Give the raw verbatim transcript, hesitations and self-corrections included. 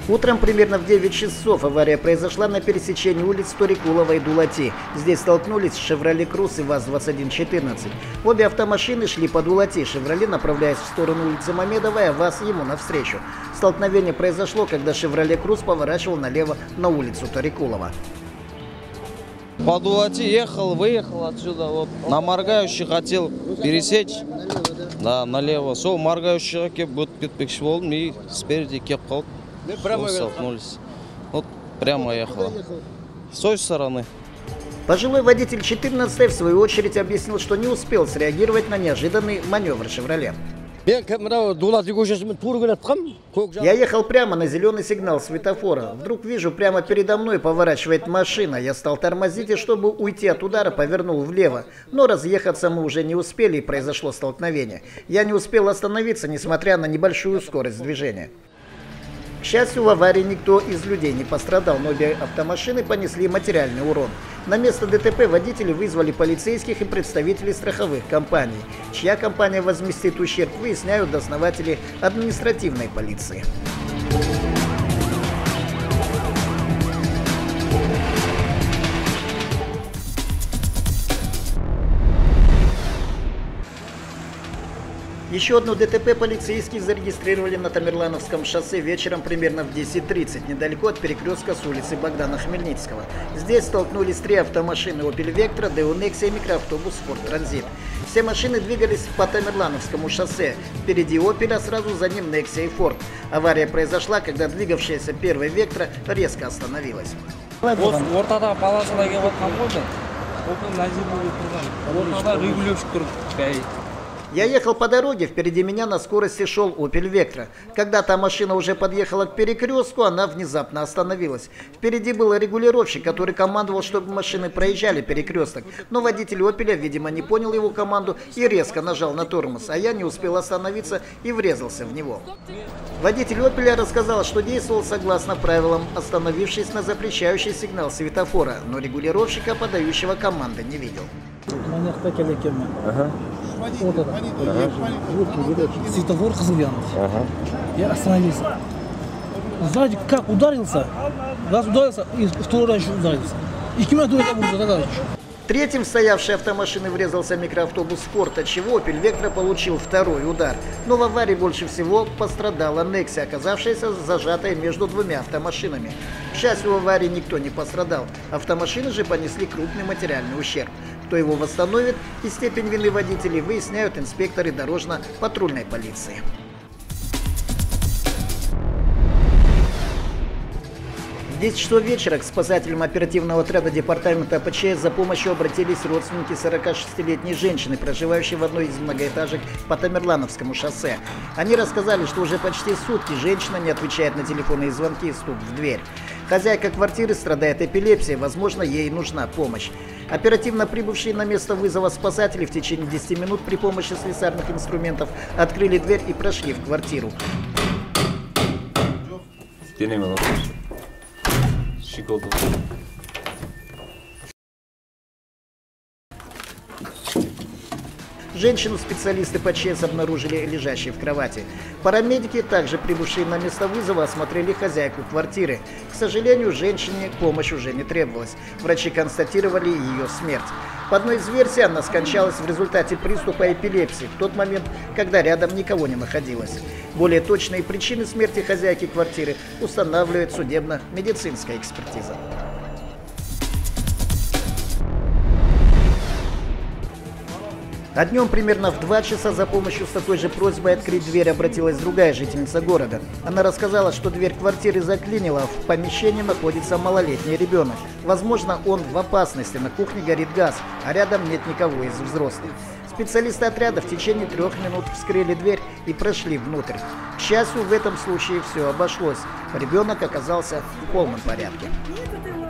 Утром примерно в девять часов авария произошла на пересечении улиц Торикулова и Дулати. Здесь столкнулись «Шевроле Круз» и ВАЗ двадцать один четырнадцать. Обе автомашины шли по Дулати, «Шевроле» направляясь в сторону улицы Мамедовой, а ВАЗ ему навстречу. Столкновение произошло, когда «Шевроле Круз» поворачивал налево на улицу Торикулова. По Дулати ехал, выехал отсюда, вот на моргающий хотел пересечь, да, налево. Сол моргающий кеп вот кетпекші болдым и спереди кеп қалды. Столкнулись. Вот прямо ехала. С той стороны. Пожилой водитель четырнадцатой в свою очередь объяснил, что не успел среагировать на неожиданный маневр «Шевроле». Я ехал прямо на зеленый сигнал светофора. Вдруг вижу, прямо передо мной поворачивает машина. Я стал тормозить и, чтобы уйти от удара, повернул влево. Но разъехаться мы уже не успели, и произошло столкновение. Я не успел остановиться, несмотря на небольшую скорость движения. К счастью, в аварии никто из людей не пострадал, но обе автомашины понесли материальный урон. На место ДТП водители вызвали полицейских и представителей страховых компаний. Чья компания возместит ущерб, выясняют дознаватели административной полиции. Еще одно ДТП полицейские зарегистрировали на Тамерлановском шоссе вечером примерно в десять тридцать, недалеко от перекрестка с улицы Богдана Хмельницкого. Здесь столкнулись три автомашины Opel Vectra, Daewoo Nexia и микроавтобус Ford Transit. Все машины двигались по Тамерлановскому шоссе. Впереди Opel, а сразу за ним Nexia и Ford. Авария произошла, когда двигавшаяся первая Vectra резко остановилась. Я ехал по дороге, впереди меня на скорости шел Opel Vectra. Когда та машина уже подъехала к перекрестку, она внезапно остановилась. Впереди был регулировщик, который командовал, чтобы машины проезжали перекресток. Но водитель Opel, видимо, не понял его команду и резко нажал на тормоз, а я не успел остановиться и врезался в него. Водитель Opel рассказал, что действовал согласно правилам, остановившись на запрещающий сигнал светофора, но регулировщика, подающего команды, не видел. Ага. Вот это. Ага. Светофор Хазовьянов. Ага. Я остановился. Знаете, как ударился? Раз ударился, и второй раз еще ударился. И кем до этого уже Третьим в стоявшей автомашины врезался микроавтобус Ford, отчего Opel Vectra получил второй удар. Но в аварии больше всего пострадала Nexia, оказавшаяся зажатой между двумя автомашинами. К счастью, в аварии никто не пострадал. Автомашины же понесли крупный материальный ущерб. Кто его восстановит и степень вины водителей, выясняют инспекторы дорожно-патрульной полиции. В десять часов вечера к спасателям оперативного отряда департамента АПЧС за помощью обратились родственники сорокашестилетней женщины, проживающей в одной из многоэтажек по Тамерлановскому шоссе. Они рассказали, что уже почти сутки женщина не отвечает на телефонные звонки и стук в дверь. Хозяйка квартиры страдает эпилепсией, возможно, ей нужна помощь. Оперативно прибывшие на место вызова спасатели в течение десяти минут при помощи слесарных инструментов открыли дверь и прошли в квартиру. Женщину специалисты ПЧС обнаружили лежащей в кровати. Парамедики, также прибывшие на место вызова, осмотрели хозяйку квартиры. К сожалению, женщине помощь уже не требовалась. Врачи констатировали ее смерть. По одной из версий, она скончалась в результате приступа эпилепсии в тот момент, когда рядом никого не находилось. Более точные причины смерти хозяйки квартиры устанавливает судебно-медицинская экспертиза. А днем примерно в два часа за помощью с такой же просьбой открыть дверь обратилась другая жительница города. Она рассказала, что дверь квартиры заклинила, а в помещении находится малолетний ребенок. Возможно, он в опасности, на кухне горит газ, а рядом нет никого из взрослых. Специалисты отряда в течение трех минут вскрыли дверь и прошли внутрь. К счастью, в этом случае все обошлось. Ребенок оказался в полном порядке.